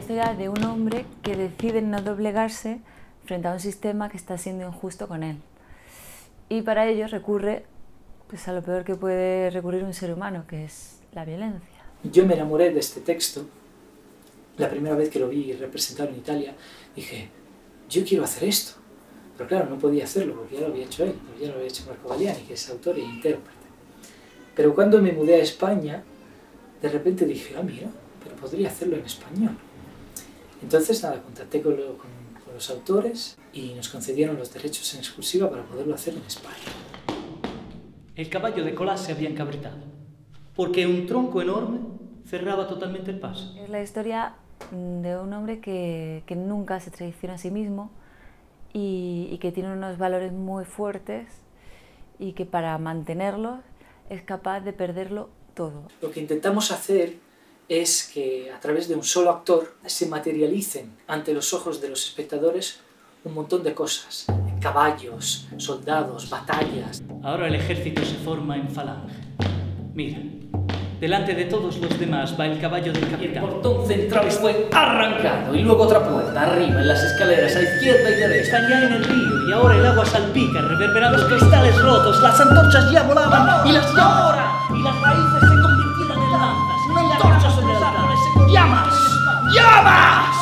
historia de un hombre que decide no doblegarse frente a un sistema que está siendo injusto con él. Y para ello recurre pues, a lo peor que puede recurrir un ser humano, que es la violencia. Yo me enamoré de este texto. La primera vez que lo vi representado en Italia, dije, yo quiero hacer esto. Pero claro, no podía hacerlo porque ya lo había hecho él, ya lo había hecho Marco Galiani, que es autor e intérprete. Pero cuando me mudé a España, de repente dije, ah, mira, pero podría hacerlo en español. Entonces, nada, contacté con los autores y nos concedieron los derechos en exclusiva para poderlo hacer en España. El caballo de Colás se había encabritado, porque un tronco enorme cerraba totalmente el paso. Es la historia de un hombre que nunca se traiciona a sí mismo y que tiene unos valores muy fuertes y que para mantenerlos es capaz de perderlo todo. Lo que intentamos hacer es que a través de un solo actor se materialicen ante los ojos de los espectadores un montón de cosas. Caballos, soldados, batallas. Ahora el ejército se forma en falange. Mira, delante de todos los demás va el caballo del capitán. El portón central fue arrancado y luego otra puerta arriba en las escaleras a izquierda y derecha. Están ya en el río y ahora el agua salpica, reverberando los cristales rotos, las antorchas ya volaban y las raíces se convirtieron en lanzas, en antorchas sobre el altar. ¡Llamas! ¡Llamas!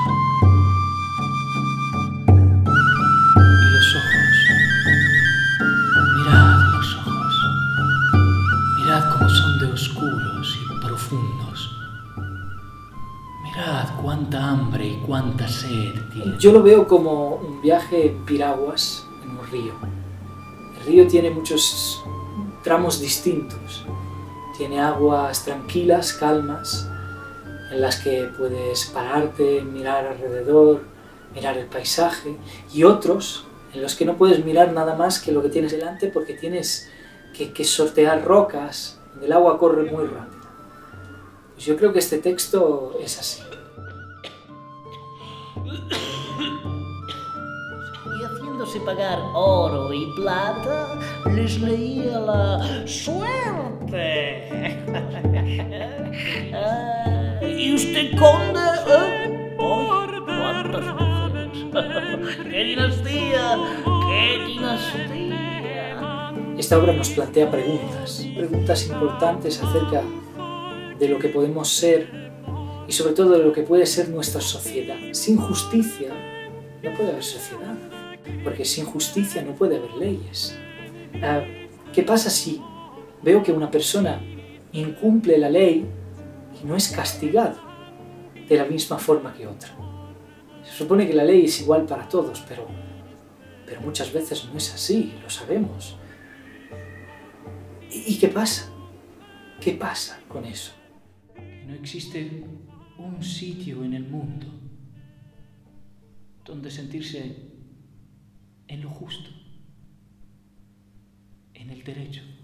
Y los ojos. Mirad los ojos. Mirad cómo son de oscuros y profundos. Mirad cuánta hambre y cuánta sed tiene. Yo lo veo como un viaje en piraguas en un río. El río tiene muchos tramos distintos. Tiene aguas tranquilas, calmas, en las que puedes pararte, mirar alrededor, mirar el paisaje, y otros en los que no puedes mirar nada más que lo que tienes delante porque tienes que sortear rocas, donde el agua corre muy rápido. Pues yo creo que este texto es así. Y haciéndose pagar oro y plata, les leía la suerte. ¿Y usted, conde? ¡Ay, cuántas mujeres! ¡Qué dinastía! ¡Qué dinastía! Esta obra nos plantea preguntas importantes acerca de lo que podemos ser y sobre todo de lo que puede ser nuestra sociedad. Sin justicia no puede haber sociedad, porque sin justicia no puede haber leyes. ¿Qué pasa si veo que una persona incumple la ley y no es castigado de la misma forma que otra? Se supone que la ley es igual para todos, pero muchas veces no es así, lo sabemos. ¿Y qué pasa? ¿Qué pasa con eso? Que no existe un sitio en el mundo donde sentirse en lo justo, en el derecho.